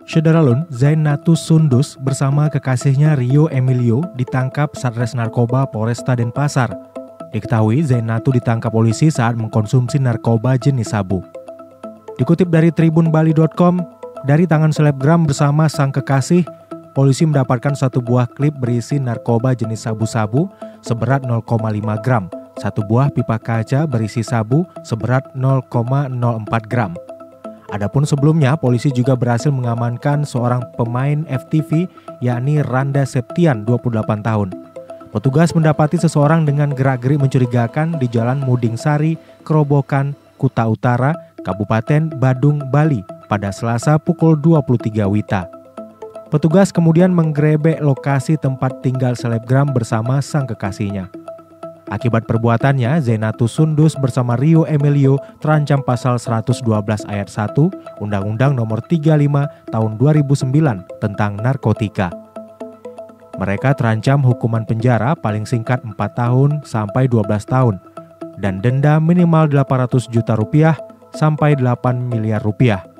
Syederalun Zainatus Sundus bersama kekasihnya Rio Emilio ditangkap Satres Narkoba Polresta Denpasar. Diketahui Zainatu ditangkap polisi saat mengkonsumsi narkoba jenis sabu. Dikutip dari tribunbali.com, dari tangan selebgram bersama sang kekasih, polisi mendapatkan satu buah klip berisi narkoba jenis sabu-sabu seberat 0,5 gram, satu buah pipa kaca berisi sabu seberat 0,04 gram. Adapun sebelumnya, polisi juga berhasil mengamankan seorang pemain FTV yakni Randa Septian, 28 tahun. Petugas mendapati seseorang dengan gerak-gerik mencurigakan di Jalan Muding Sari, Kerobokan, Kuta Utara, Kabupaten Badung, Bali pada Selasa pukul 23 WITA. Petugas kemudian menggerebek lokasi tempat tinggal selebgram bersama sang kekasihnya. Akibat perbuatannya, Zainatus Sundus bersama Rio Emilio terancam pasal 112 ayat 1 Undang-Undang Nomor 35 Tahun 2009 tentang narkotika. Mereka terancam hukuman penjara paling singkat 4 tahun sampai 12 tahun dan denda minimal 800 juta rupiah sampai 8 miliar rupiah.